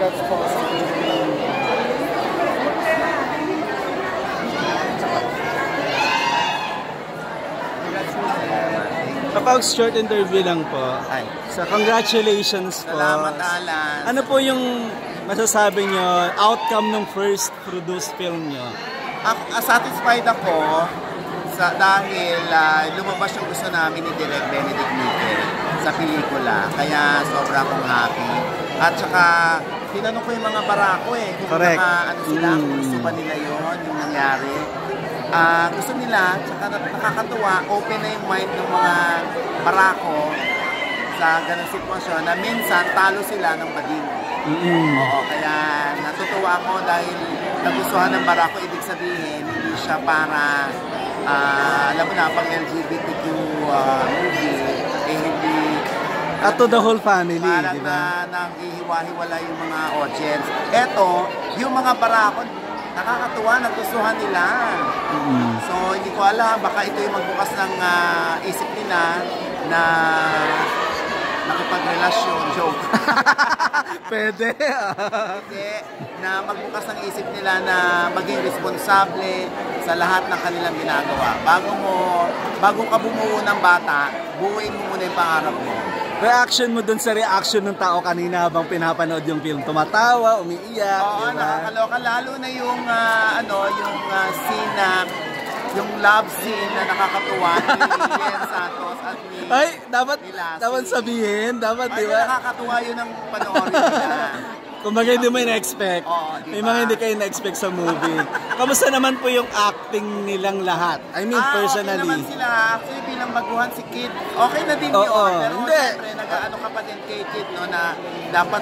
Congrats po sa Kapag short interview lang po, Ay. so congratulations po. Salamat, Alan. Ano po yung masasabi nyo, outcome ng first produced film nyo? Satisfied ako dahil lumabas yung gusto namin ni Direk Benedict Nickel sa pelikula. Kaya sobra akong happy. At saka, tinanong ko yung mga barako kung ano sila, kung gusto ba nila yun, yung nangyari. Gusto nila, tsaka nakakatuwa, open na yung mind ng mga barako sa ganang sitwasyon na minsan talo sila ng bading. Oo, kaya natutuwa ako dahil nagustuhan ng barako, ibig sabihin, hindi siya para, alam mo na, pang LGBTQ movie, hindi at to the whole family, parang di ba? nanghihiwa-hiwala yung mga audience. Eto, yung mga barako, nakakatuwa, nagustuhan nila. So, hindi ko alam, baka ito yung magbukas ng isip nila na nakipagrelasyon, joke. Pwede. Hindi, na magbukas ng isip nila na maging responsable sa lahat ng kanilang ginagawa. Bago ka bumuo ng bata, buuin mo muna yung pangarap mo. Reaction mo dun sa reaction ng tao kanina habang pinapanood yung film? Tumatawa, umiiyak, Oo, diba? nakakaloka. Lalo na yung, scene na, yung love scene na nakakatuwa ni Yen Santos at ni Ay, dapat Lassie. sabihin, dapat, Ay, diba? nakakatuwa yun ang panoorin nila. Kumbaga hindi mo na-expect. Oo, diba? May mga hindi kayo na-expect sa movie. Kamusta naman po yung acting nilang lahat? I mean, personally. Okay naman sila. Actually, bilang baguhan si Kid, okay na din yun. Pero hindi. syempre, nag-ano ka pa din kay Kid, no, na dapat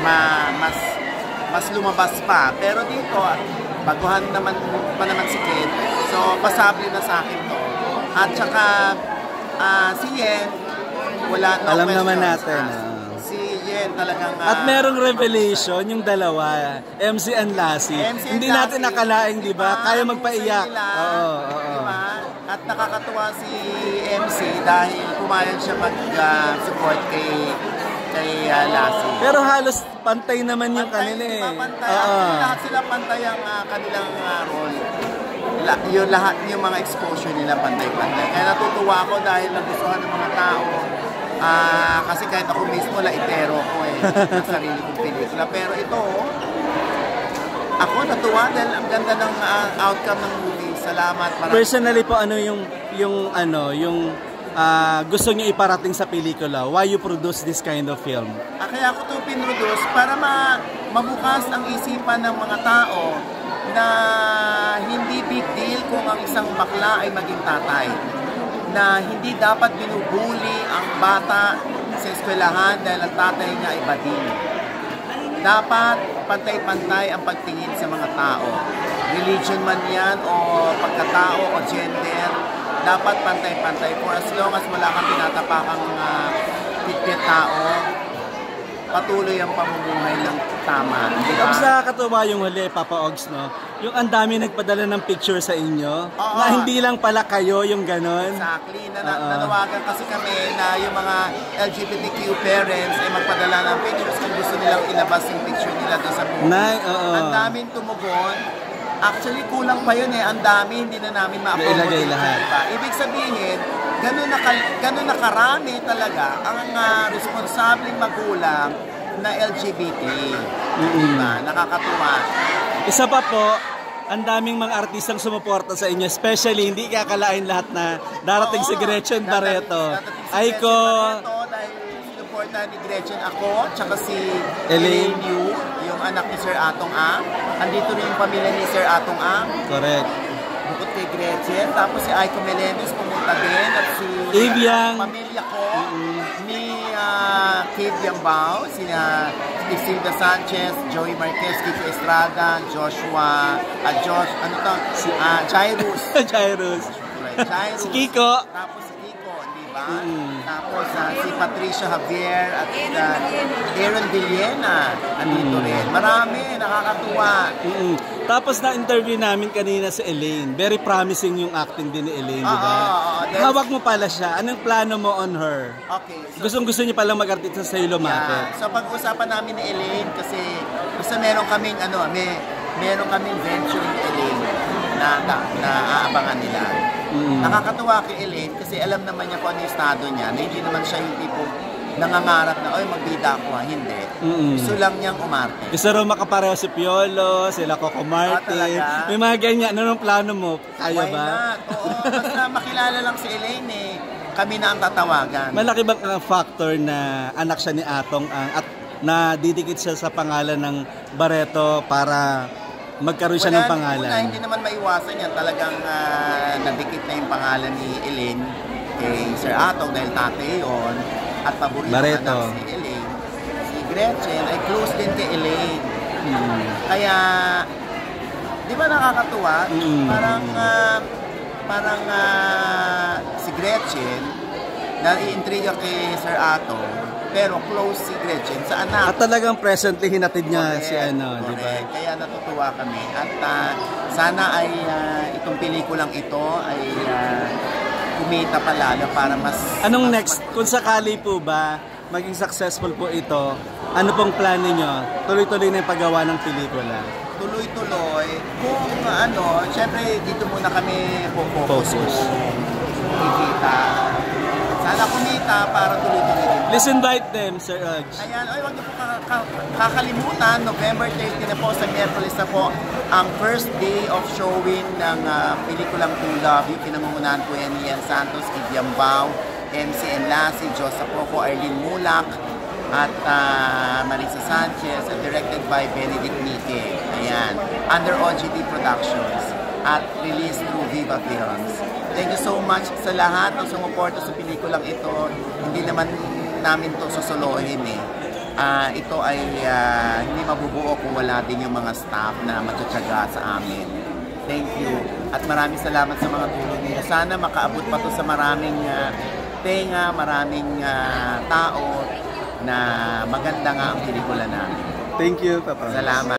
mas lumabas pa. Pero dito, baguhan naman si Kid. So, pasable na sa akin to. At saka, si Yen, wala no alam questions, naman natin. Si Yen talagang... At merong revelation, yung dalawa, MC and Lassie. Hindi natin nakalaing, di ba? Kaya magpaiyak. Oo. Diba? At nakakatuwa si MC dahil pumayag siya mag-support kay Lassie. Pero halos pantay naman yung kanila eh. Lahat sila pantay ang kanilang role. Yung lahat, yung mga exposure nila pantay-pantay. Kaya natutuwa ako dahil nagustuhan ng mga tao. Kasi kahit ako mismo, laitero ko ng sarili kong pelikula. Pero ito, ako natuwa dahil ang ganda ng outcome ng movie. Salamat. Personally po, ano yung gusto niyo iparating sa pelikula? Why you produce this kind of film? Kaya ako ito pinroduce para mabukas ang isipan ng mga tao na hindi big deal kung ang isang bakla ay maging tatay. Na hindi dapat binubuli ang bata sa eskwelahan dahil ang tatay niya ay bading. Dapat pantay-pantay ang pagtingin sa mga tao. Religion man yan o pagkatao o gender, dapat pantay-pantay. For as long as wala kang tinatapakang pitpit tao, patuloy ang pamumuhay ng tama. Diba? Tapos nakakatuwa yung huli, Papa Ogs, no? Yung ang dami nagpadala ng picture sa inyo, na hindi lang pala kayo yung ganon. Exactly. Nanawagan kasi kami na yung mga LGBTQ parents ay magpadala ng pictures kung gusto nilang ilabas yung picture nila doon sa movie. Ang daming tumugon. Actually, kulang pa yun Ang dami, hindi na namin ma-appromote lahat. Diba? Ibig sabihin, ganun na karami talaga ang responsableng magulang na LGBT. Diba? Nakakatuwa. Isa pa po, ang daming mga artistang sumuporta sa inyo, especially hindi kakalain lahat na darating si Gretchen Barreto. Aiko, dahil sinuporta ni Gretchen ako, tsaka si Elaine Yu, yung anak ni Sir Atong Ang. Andito rin yung pamilya ni Sir Atong Ang. Correct. Bukod kay Gretchen, tapos si Aiko Melemes pumunta din, at si Ivyang, pamilya ko, ni Kid Yambao, si Isilda Sanchez, Joey Marquez, Kiko Estrada, Joshua, Jairus. Jairus. Jairus. Si Kiko. Tapos si Kiko, di ba? Tapos si Patricia Javier at Aaron Villena, andito rin. Marami, nakakatuwa. Tapos na-interview namin kanina si Elaine. Very promising yung acting din ni Elaine, di ba? Hawak mo pala siya. Anong plano mo on her? Okay. So, Gustong-gusto niya palang mag-artista sa iyo lumapit. So pag-usapan namin ni Elaine kasi meron kaming meron kaming venture ni Elaine na aabangan nila. Nakakatuwa kay Elaine kasi alam naman niya kung ano yung estado niya, na hindi naman siya yung tipo nangangarap na, oy, magbida ako. Hindi. Gusto lang niyang umarte. Gusto raw makapareho si Piolo, sila Coco Martin. May mga ganyan. Anong plano mo? Kaya Why ba? not? Oo, basta makilala lang si Elaine eh. Kami na ang tatawagan. Malaki bang factor na anak siya ni Atong at na didikit siya sa pangalan ng Barreto para magkaroon siya ng pangalan? Hindi naman maiwasan yan. Talagang nadikit na yung pangalan ni Elaine kay Sir Atong dahil tatay yun. At paborito anak si Elaine. Si Gretchen ay close din kay Elaine. Kaya, di ba nakakatuwa? Parang si Gretchen nai-intriga kay Sir Atong, pero close si Gretchen sa anak. At talagang presently hinatid niya si di ba? Kaya natutuwa kami. At sana ay itong pelikulang ito ay kumita pa lalo para mas... Anong next? Kung sakali po ba maging successful po ito, ano pong plan ninyo? Tuloy-tuloy na yung paggawa ng pelikula? Tuloy-tuloy. Kung syempre dito muna kami focus. Kikita. Sana kumita para tuloy-tuloy din. Please invite them, Sir Uggs. Ayan, huwag niyo po kakalimutan, November 30 na po sa Miyerkules na po ang first day of showing ng pelikulang To Love You. Pinangungunahan po yan ni Ian Santos, Kibian Bao, MC Enlace, Josa Poco, Arlene Mulak, at Marisa Sanchez, at directed by Benedict Nique. Ayan, under OGD Productions at released through Viva Films. Thank you so much sa lahat ng sumuporta sa pelikulang ito. Hindi naman namin to susuluhin eh. Ito ay hindi mabubuo kung wala din yung mga staff na matutsaga sa amin. Thank you. At maraming salamat sa mga tulong niyo. Sana makaabot pa to sa maraming tenga, maraming tao na maganda nga ang pelikula namin. Thank you, Papa. Salamat.